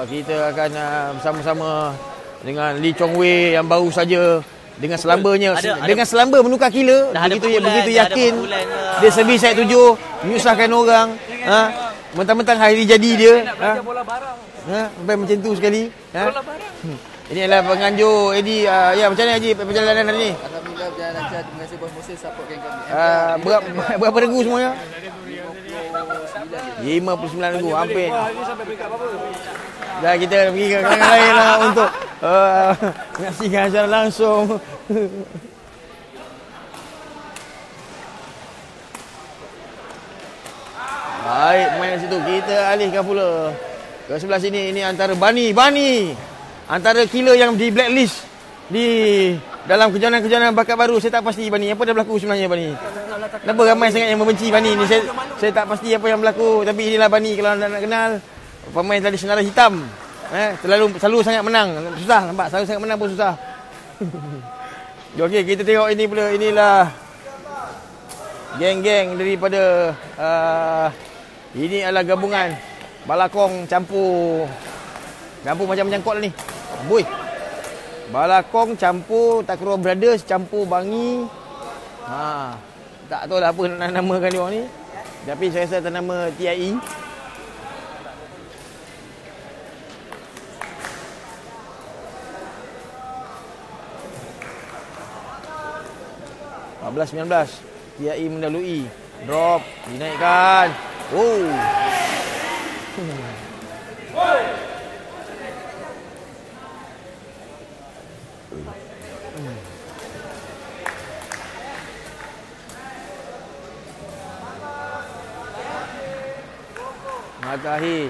kita akan bersama-sama dengan Lee Chong Wei yang baru saja dengan selambanya, dengan selamba menukar kila. Begitu yakin dia servis set 7, menyusahkan orang. Mentang-mentang hari jadi dia. Sampai macam tu sekali. Ini adalah penganjur Eddie. Ya, macam mana Haji perjalanan hari ni? Alhamdulillah berjalan lancar. Terima kasih bos Musa support geng kami. Berapa regu semuanya? 59 regu, hampir. Dah kita pergi ke kalangan lain lah untuk menyaksikan secara langsung. Baik, pemain di situ. Kita alihkan pula ke sebelah sini. Ini antara Bani. Antara killer yang di blacklist di dalam kejohanan-kejohanan bakat baru. Saya tak pasti Bani. Apa dah berlaku sebenarnya Bani? Kenapa ramai sangat yang membenci Bani ni? Saya tak pasti apa yang berlaku. Tapi inilah Bani kalau anda nak kenal. Pemain tradisional hitam. Selalu sangat menang. Susah nampak. Selalu sangat menang pun susah. Okey, kita tengok ini pula. Inilah geng-geng daripada ini adalah gabungan Balakong campur macam menyangkut lah ni. Boy. Balakong campur Takraw Brothers campur Bangi. Tak tahu lah apa nak namakan dia orang ni. Tapi saya rasa atas nama TIE. TIE mendalui. Drop. Dinaikkan. Matahi.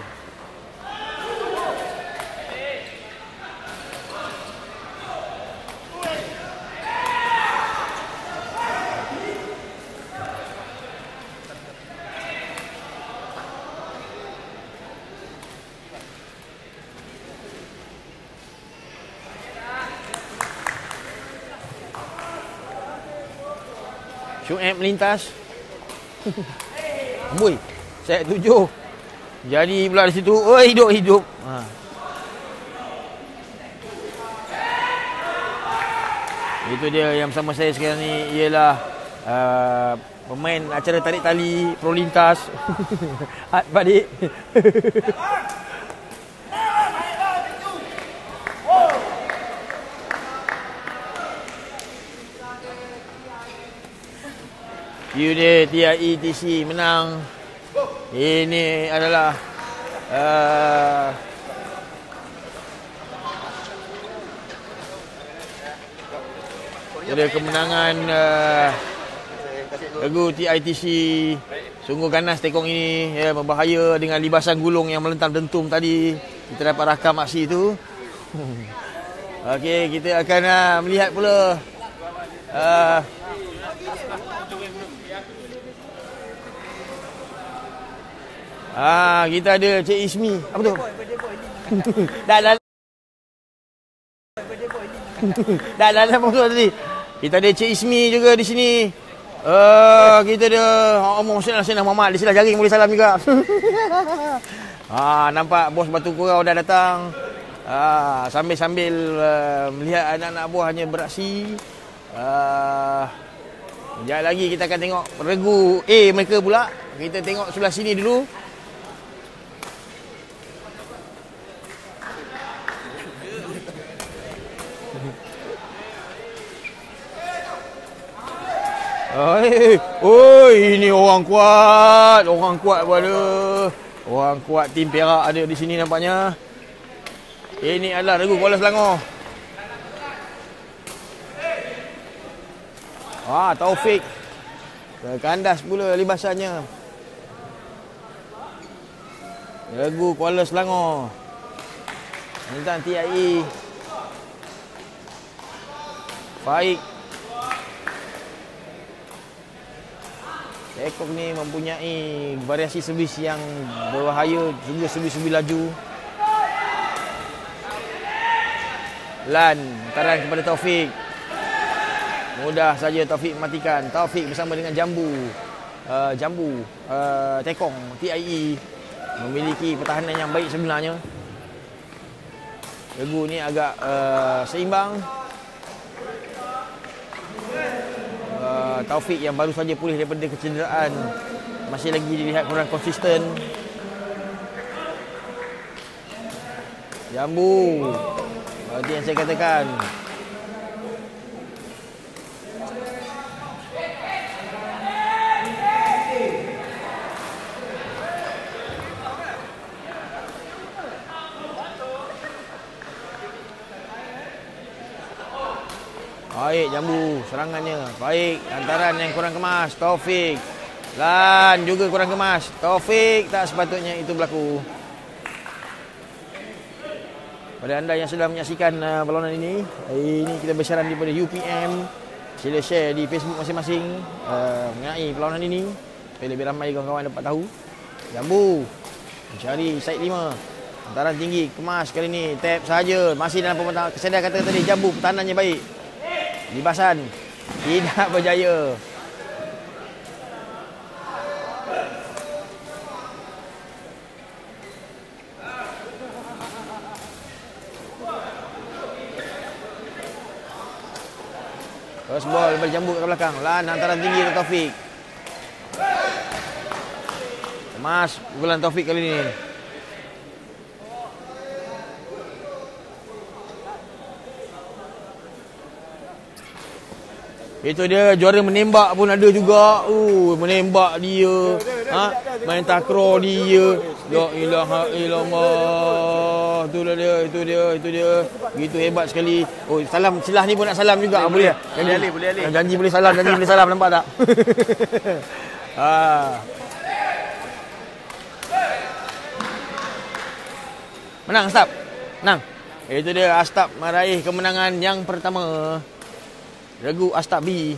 Syuib melintas. Amboi. Set 7. Jadi pula di situ. Hidup. Itu dia yang bersama saya sekarang ni ialah pemain acara tarik tali pro lintas. Adik. Unit TIETC menang. Ini adalah kemenangan regu TITC. Sungguh ganas tekong ini, ya, berbahaya dengan libasan gulung yang melentang dentum tadi. Kita dapat rakam aksi itu. Okey, kita akan melihat pula kita ada Cik Ismi. Apa tu? Dah masuk tadi. Kita ada Cik Ismi juga di sini. Kita ada Omong Senang Muhammad. Di sebelah jaring boleh salam juga. Nampak bos Batu Kurau dah datang. Sambil melihat anak-anak buahnya beraksi. Sekejap lagi kita akan tengok regu A mereka pula. Kita tengok sebelah sini dulu. Ini orang kuat pada. Orang kuat tim Perak ada di sini nampaknya. Ini adalah regu Kuala Selangor. Taufik. Kandas pula libasannya. Regu Kuala Selangor. Tentang TIE. Faik. Ekok ni mempunyai variasi servis yang berbahaya, juga servis laju. Lan, hantaran kepada Taufik. Mudah saja Taufik matikan. Taufik bersama dengan Jambu. Tekong TIE memiliki pertahanan yang baik sebenarnya. Regu ni agak seimbang. Taufik yang baru saja pulih daripada kecederaan masih lagi dilihat kurang konsisten. Jambu. Itu yang saya katakan. Baik Jambu serangannya. Baik hantaran yang kurang kemas. Taufik. Lan juga kurang kemas. Taufik tak sepatutnya itu berlaku. Pada anda yang sedang menyaksikan perlawanan ini kita bersiaran daripada UPM. Sila share di Facebook masing-masing mengenai perlawanan ini supaya lebih ramai kawan-kawan dapat tahu. Jambu mencari side 5. Hantaran tinggi kemas kali ini. Tap saja. Masih dalam pembentangan. Kesedar kata tadi Jambu pertahanannya baik. Libasan tidak berjaya. Terus bol daripada Jambu ke belakang. Lan hantaran tinggi ke Taufik. Kemas pukulan Taufik kali ini. Itu dia juara menembak pun ada juga. Menembak dia. Main takraw dia. La ilaha illallah. Itu dia. Gitu hebat sekali. Salam silah ni pun nak salam juga. Boleh. Boleh. Janji boleh salam, nampak tak? Menang Astap. Menang. Itu dia Astap meraih kemenangan yang pertama. Regu Astap B.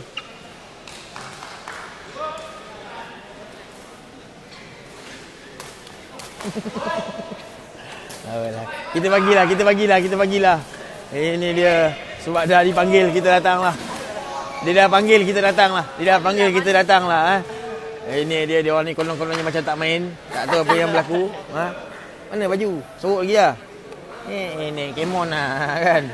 Kita bagilah. Ini dia. Sebab dah dipanggil kita datanglah. Dia dah panggil kita datanglah. Ini dia orang ni kolong-kolongnya macam tak main. Tak tahu apa yang berlaku. Mana baju? Sorok lagi lah. Ini kemon lah kan.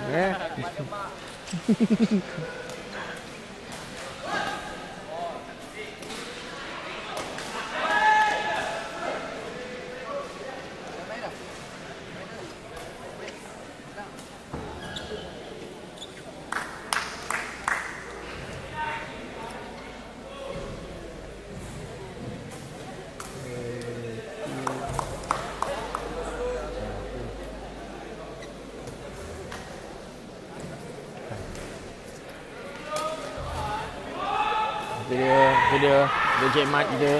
Itu dia Cik Mat kita.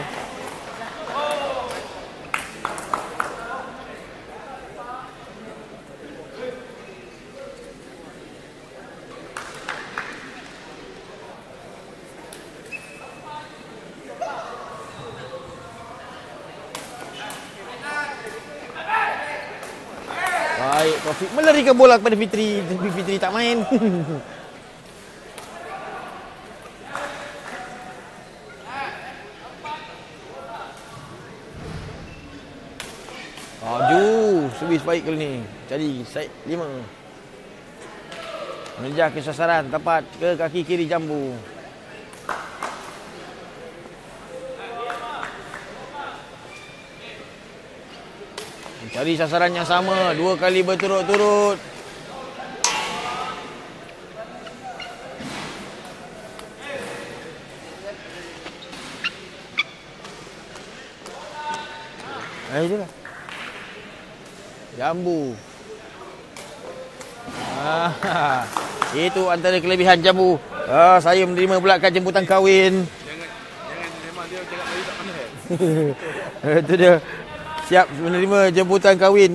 Baik, Taufik melarikan bola kepada Fitri. Tapi Fitri tak main. Servis baik kali ni. Jadi side 5. Mengejar ke sasaran tepat ke kaki kiri Jambu. Mencari sasaran yang sama 2 kali berturut-turut. Itulah Jambu. Itu antara kelebihan Jambu. Saya menerima pula kad jemputan kahwin. Jangan memang dia cakap Melayu tak pandai. Itu dia. Siap menerima jemputan kahwin.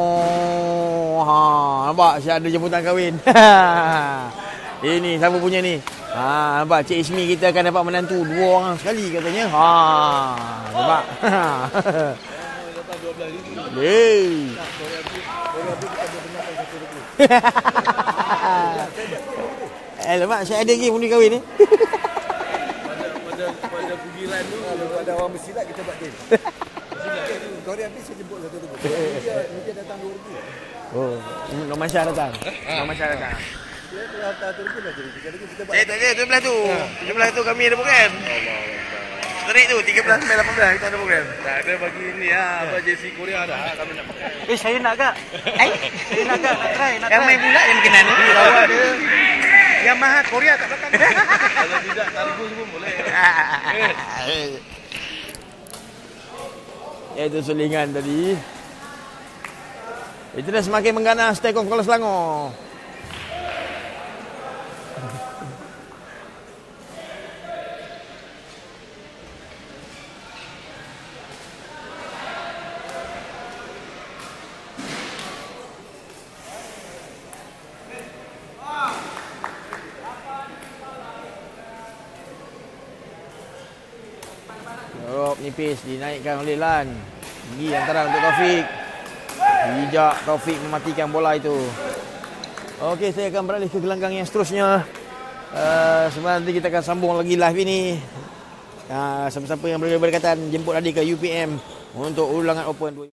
Nampak siap ada jemputan kahwin. Ini siapa punya ni? Nampak Cik Ismi kita akan dapat menantu 2 orang sekali katanya. Nampak. Alamak, saya ada lagi mundi kahwin ni. Pada kugiran tu kalau ada orang bersilat kita buat game. Kau dia habis saya jemput satu tu. Dia datang 2 ribu. Oh, Norman Shah datang. Norman Shah datang. Dia hantar turun lah jadi 3 lagi kita buat. Saya tak ada, 17 tu. 17 tu kami ada program. Straight tu 13 sampai 18 kita ada program. Tak ada bagi ni apa JC Korea dah kami nak pakai. Saya nak kak. Saya nak kak. Nak try. Yang main pula yang berkenan ni. Lawan dia. Yamaha Korea tak belakang. Kalau tidak Targus pun boleh. Itu selingan tadi. Itu dah semakin mengganas Take Off Kuala Selangor. Drop nipis dinaikkan oleh Lan. Tinggi antara untuk Taufik. Bijak Taufik mematikan bola itu. Okey, saya akan beralih ke gelanggang yang seterusnya. Sebentar nanti kita akan sambung lagi live ini. Siapa-siapa yang berdekatan jemput adik ke UPM untuk ulangan Open 2.